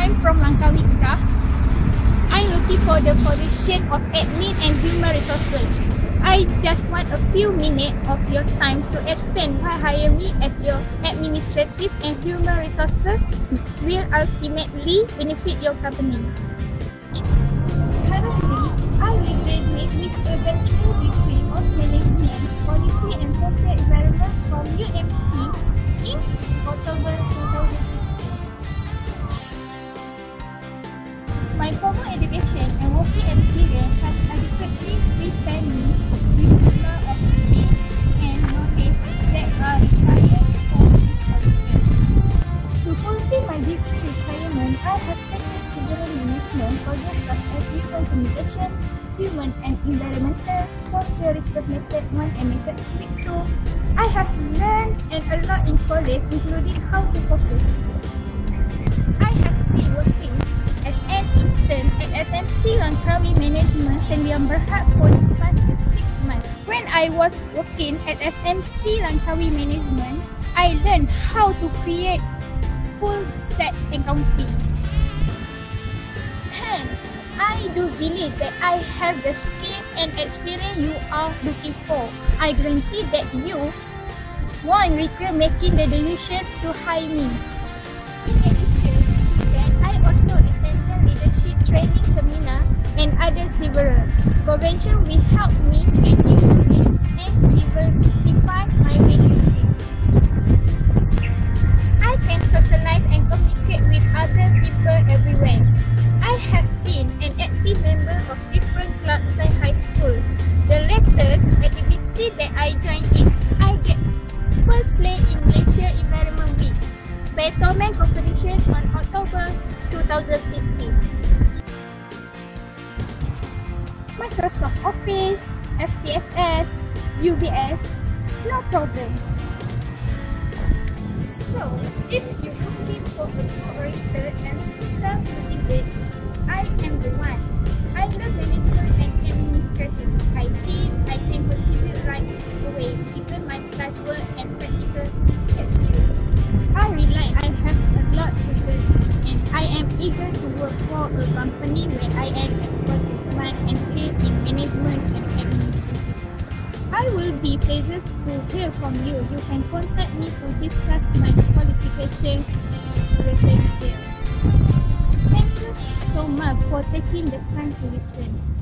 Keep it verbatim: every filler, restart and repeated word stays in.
I'm from Langkawi Kedah. I'm looking for the position of admin and human resources. I just want a few minutes of your time to explain why hire me as your administrative and human resources will ultimately benefit your company. Currently, I will graduate with a bachelor degree of management, policy and social environment from U M C in October two thousand sixteen. My formal education and working experience has adequately prepared me with the number of skills and knowledge that are required for this position. To fulfill my degree requirement, I have taken several management courses such as people communication, human and environmental, social research method one and method three two. I have learned and a lot in college, including how to focus. I have been working as an intern at S M C Langkawi Management Sdn Bhd for the past six months. When I was working at S M C Langkawi Management, I learned how to create full set accounting. Hence, I do believe that I have the skill and experience you are looking for. I guarantee that you won't regret making the decision to hire me. In addition, then I also attended leadership training seminar and other several. Convention will help me gain new knowledge and diversify my values. I can socialize and communicate with other people everywhere. I have been an active member of different clubs and high schools. The latest activity that I joined is I get first play in Malaysia Environment Week, Batman competition on October two thousand fifteen. Microsoft Office, S P S S, U B S, no problem. So, if you're looking for a co-oriented and self-motivated, I am the one. I love management and administration. I think I can contribute right away, given my classwork and practical experience. I realize I have a lot to learn, and I am eager to work for a company where I am exposed to smart and skilled in management and administration. I will be pleased to hear from you. You can contact me to discuss my qualifications in greater detail. Thank you so much for taking the time to listen.